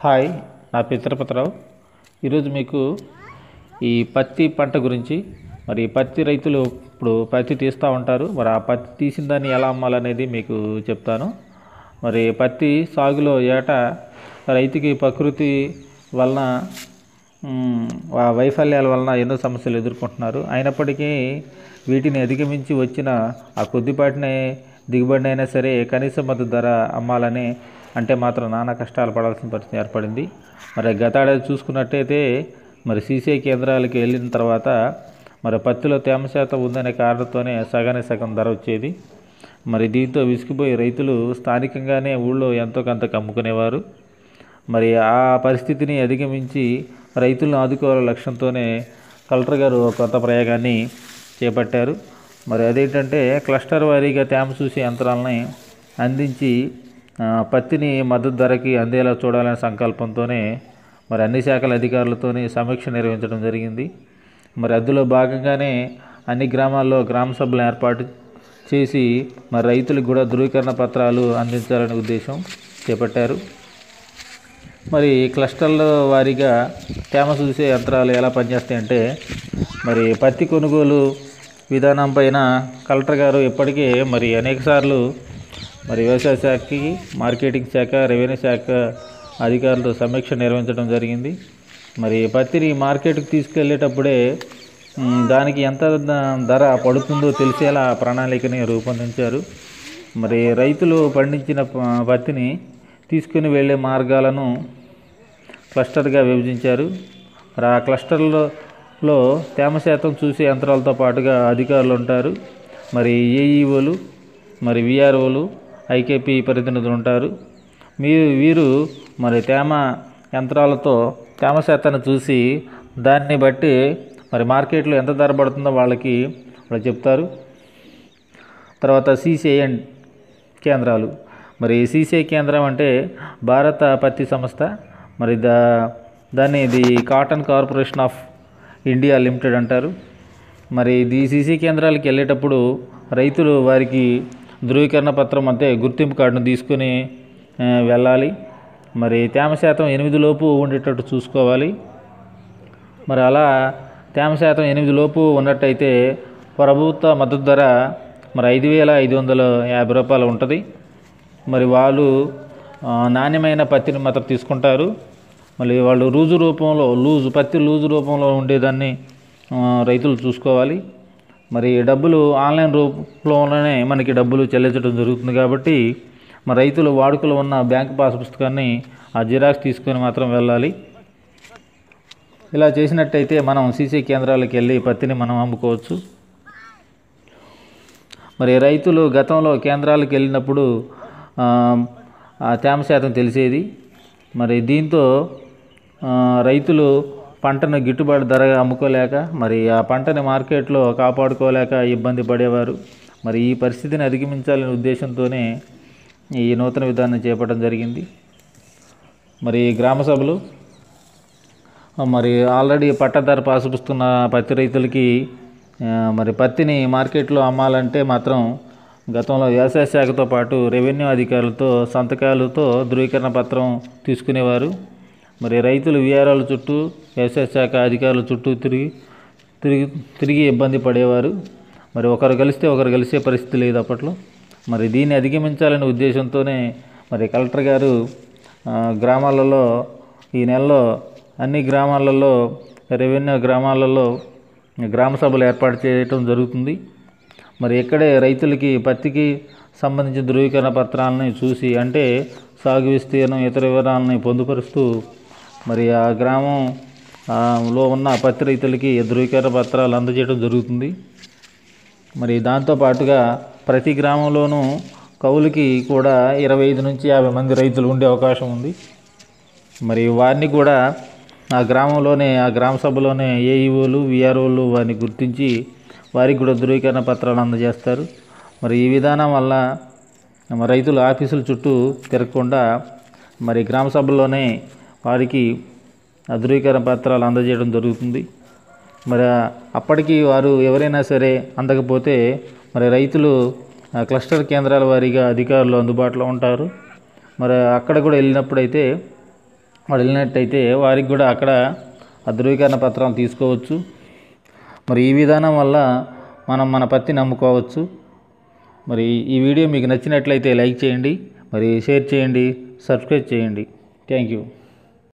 Hi, నా పేరు తిరుపతిరావు. ఈరోజు మీకు ఈ పత్తి పంట గురించి, మరి పత్తి రైతులు ఇప్పుడు పత్తి తీస్తూ ఉంటారు. మరి ఆ పత్తి తీసిన దాన్ని ఎలా అమ్మాలనేది మీకు చెప్తాను. మరి పత్తి సాగులో ఏటా రైతుకి ప్రకృతి వలన వైఫల్యాల వలన ఎన్నో సమస్యలు ఎదుర్కొంటున్నారు. అయినప్పటికీ వీటిని అధిగమించి వచ్చిన ఆ కొద్దిపాటినే దిగుబడినైనా సరే కనీస మద్దతు ధర అమ్మాలని అంటే మాత్రం నానా కష్టాలు పడాల్సిన పరిస్థితి ఏర్పడింది. మరి గతేడాది చూసుకున్నట్టయితే మరి సీసీఐ కేంద్రాలకు వెళ్ళిన తర్వాత మరి పత్తిలో తేమ శాతం ఉందనే కారణంతోనే సగానికి సగం ధర వచ్చేది. మరి దీంతో విసిగిపోయి రైతులు స్థానికంగానే ఊళ్ళో ఎంతో కొంత అమ్ముకునేవారు. మరి ఆ పరిస్థితిని అధిగమించి రైతులను ఆదుకోవాల లక్ష్యంతోనే కలెక్టర్ గారు కొత్త ప్రయోగాన్ని చేపట్టారు. మరి అదేంటంటే క్లస్టర్ వారీగా తేమ చూసే యంత్రాలని అందించి పత్తిని మద్దతు ధరకి అందేలా చూడాలనే సంకల్పంతోనే మరి అన్ని శాఖల అధికారులతోనే సమీక్ష నిర్వహించడం జరిగింది. మరి అందులో భాగంగానే అన్ని గ్రామాల్లో గ్రామ సభలను ఏర్పాటు చేసి మరి రైతులకు కూడా ధృవీకరణ పత్రాలు అందించాలనే ఉద్దేశం చేపట్టారు. మరి క్లస్టర్ల వారీగా తేమ చూసే యంత్రాలు ఎలా పనిచేస్తాయంటే మరి పత్తి కొనుగోలు విధానం పైన కలెక్టర్ గారు ఇప్పటికే మరి అనేకసార్లు మరి వ్యవసాయ శాఖకి, మార్కెటింగ్ శాఖ, రెవెన్యూ శాఖ అధికారులతో సమీక్ష నిర్వహించడం జరిగింది. మరి పత్తిని మార్కెట్కి తీసుకెళ్ళేటప్పుడే దానికి ఎంత ధర పడుతుందో తెలిసేలా ప్రణాళికని రూపొందించారు. మరి రైతులు పండించిన పత్తిని తీసుకుని వెళ్ళే మార్గాలను క్లస్టర్గా విభజించారు. మరి ఆ క్లస్టర్లో తేమ శాతం చూసే యంత్రాలతో పాటుగా అధికారులు ఉంటారు. మరి ఏఈఓలు, మరి విఆర్ఓలు, ఐకేపీ ప్రతినిధులు ఉంటారు. వీరు మరి తేమ యంత్రాలతో తేమ శాతాన్ని చూసి దాన్ని బట్టి మరి మార్కెట్లో ఎంత ధర పడుతుందో వాళ్ళు చెప్తారు. తర్వాత సీసీఐ కేంద్రాలు. మరి సీసీఐ కేంద్రం అంటే భారత పత్తి సంస్థ. మరి దాన్ని ఇది cotton corporation of India limited అంటారు. మరి ఈ సీసీ కేంద్రాలకు వెళ్ళేటప్పుడు రైతులు వారికి ధృవీకరణ పత్రం అంటే గుర్తింపు కార్డును తీసుకొని వెళ్ళాలి. మరి తేమ శాతం 8 లోపు ఉండేటట్టు చూసుకోవాలి. మరి అలా తేమ శాతం 8 లోపు ఉన్నట్టయితే ప్రభుత్వ మద్దతు ధర మరి 5,550 రూపాయలు ఉంటుంది. మరి వాళ్ళు నాణ్యమైన పత్తిని మాత్రం తీసుకుంటారు. మళ్ళీ వాళ్ళు పత్తి లూజు రూపంలో ఉండేదాన్ని రైతులు చూసుకోవాలి. మరి డబ్బులు ఆన్లైన్ రూపంలోనే మనకి డబ్బులు చెల్లించడం జరుగుతుంది కాబట్టి మరి రైతులు వాడుకలో ఉన్న బ్యాంక్ పాస్ పుస్తకాన్ని ఆ జిరాక్స్ తీసుకొని మాత్రం వెళ్ళాలి. ఇలా చేసినట్టయితే మనం సీసీ కేంద్రాలకు వెళ్ళి పత్తిని మనం అమ్ముకోవచ్చు. మరి రైతులు గతంలో కేంద్రాలకు వెళ్ళినప్పుడు ఆ తేమ శాతం తెలిసేది. మరి దీంతో రైతులు పంటను గిట్టుబాటు ధరగా అమ్ముకోలేక మరి ఆ పంటని మార్కెట్లో కాపాడుకోలేక ఇబ్బంది పడేవారు. మరి ఈ పరిస్థితిని అధిగమించాలనే ఉద్దేశంతోనే ఈ నూతన విధానం చేపట్టడం జరిగింది. మరి గ్రామ సభలు మరి ఆల్రెడీ పట్టాదారు పాసు పుస్తున్న పత్తి రైతులకి మరి పత్తిని మార్కెట్లో అమ్మాలంటే మాత్రం గతంలో వ్యవసాయ శాఖతో పాటు రెవెన్యూ అధికారులతో సంతకాలతో ధృవీకరణ పత్రం తీసుకునేవారు. మరి రైతులు విఆర్ఓల చుట్టూ, వ్యవసాయ శాఖ అధికారుల చుట్టూ తిరిగి ఇబ్బంది పడేవారు. మరి ఒకరు కలిసే పరిస్థితి లేదు అప్పట్లో. మరి దీన్ని అధిగమించాలనే ఉద్దేశంతోనే మరి కలెక్టర్ గారు గ్రామాలలో ఈ నెలలో అన్ని గ్రామాలలో, రెవెన్యూ గ్రామాలలో గ్రామ సభలు ఏర్పాటు చేయడం జరుగుతుంది. మరి ఇక్కడే రైతులకి పత్తికి సంబంధించిన ధృవీకరణ పత్రాలని చూసి అంటే సాగు విస్తీర్ణం, ఇతర వివరాలని పొందుపరుస్తూ మరి ఆ గ్రామంలో ఉన్న పత్తి రైతులకి ధృవీకరణ పత్రాలు అందజేయడం జరుగుతుంది. మరి దాంతోపాటుగా ప్రతి గ్రామంలోనూ కౌలుకి కూడా 25 నుంచి 50 మంది రైతులు ఉండే అవకాశం ఉంది. మరి వారిని కూడా ఆ గ్రామ సభలోనే ఏఈఓలు, విఆర్ఓలు వారిని గుర్తించి వారికి కూడా ధృవీకరణ పత్రాలు అందజేస్తారు. మరి ఈ విధానం వల్ల రైతులు ఆఫీసుల చుట్టూ తిరగకుండా మరి గ్రామ సభల్లోనే వారికి ధృవీకరణ పత్రాలు అందజేయడం జరుగుతుంది. మరి అప్పటికి వారు ఎవరైనా సరే అందకపోతే మరి రైతులు క్లస్టర్ కేంద్రాల వారీగా అధికారులు అందుబాటులో ఉంటారు. మరి అక్కడ కూడా వెళ్ళినప్పుడైతే వాళ్ళు వెళ్ళినట్టయితే వారికి కూడా అక్కడ ఆ ధృవీకరణ పత్రాలు తీసుకోవచ్చు. మరి ఈ విధానం వల్ల మనం మన పత్తి నమ్ముకోవచ్చు. మరి ఈ వీడియో మీకు నచ్చినట్లయితే లైక్ చేయండి, మరి షేర్ చేయండి, సబ్స్క్రైబ్ చేయండి. Thank you.